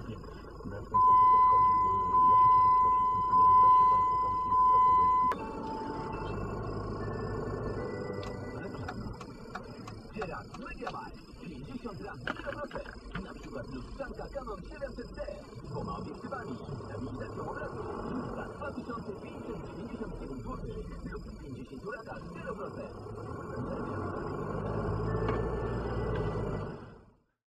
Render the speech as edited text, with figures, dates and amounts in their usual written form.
właśnie na ten sposób podchodził. Ja się cieszę przede wszystkim z tego, że wreszcie państwo polskie chce podejść. Reklama. Teraz MediaMarkt 50 lat 0%. Na przykład lustrzanka Canon 700D z dwoma obiektywami, stabilizacją obrazu już za 2599 zł lub w 50 latach 0%.